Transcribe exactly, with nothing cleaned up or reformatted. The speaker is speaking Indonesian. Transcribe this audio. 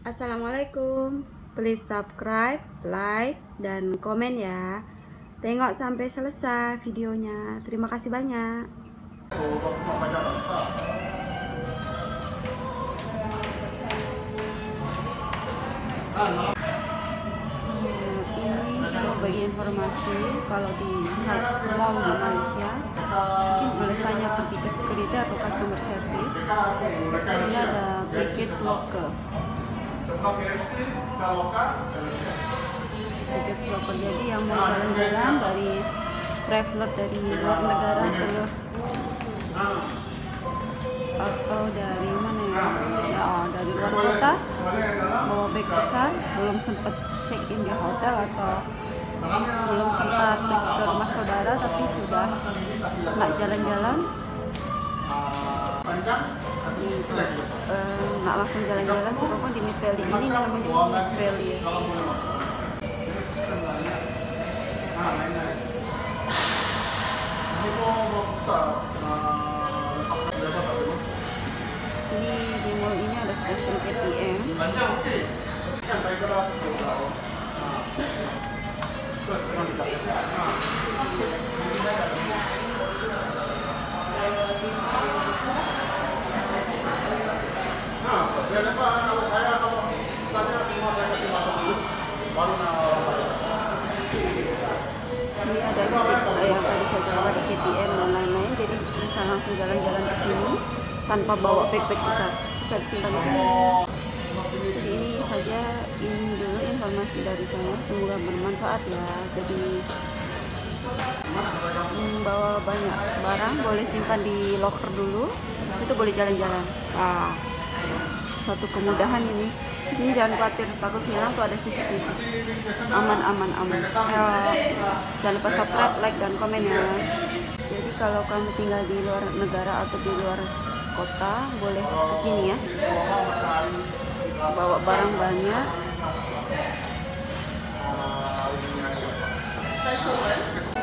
Assalamualaikum. Please subscribe, like, dan komen ya. Tengok sampai selesai videonya. Terima kasih banyak. Ini saya mau bagi informasi kalau di mall di Malaysia mungkin boleh tanya pergi ke security atau customer service. Di sini ada baggage locker. Baggage locker, jadi yang mau jalan-jalan dari traveler dari luar negara terus atau dari mana ya, ya oh, dari luar kota bawa bag besar, belum sempat check in di hotel atau belum sempat pergi ke rumah saudara tapi sudah nak jalan-jalan, uh, nak langsung jalan-jalan siapapun di Mid Valley. Ini namanya Mid Valley. Ini di mall ini ada stasiun A T M. Ini ada yang tadi saya jawab, A T M dan lain-lain, jadi bisa langsung jalan-jalan ke sini tanpa bawa backpack besar, bisa disimpan di sini. Jadi ini saja, ini dulu informasi dari saya, semoga bermanfaat ya. Jadi membawa banyak barang boleh simpan di locker dulu, di situ boleh jalan-jalan. Ah, suatu kemudahan ini. Di sini jangan khawatir takut hilang, tuh ada C C T V. Aman, aman, aman. Eh, jangan lupa subscribe, like, dan komen ya. Jadi kalau kamu tinggal di luar negara atau di luar kota, boleh ke sini ya. Bawa barang banyak.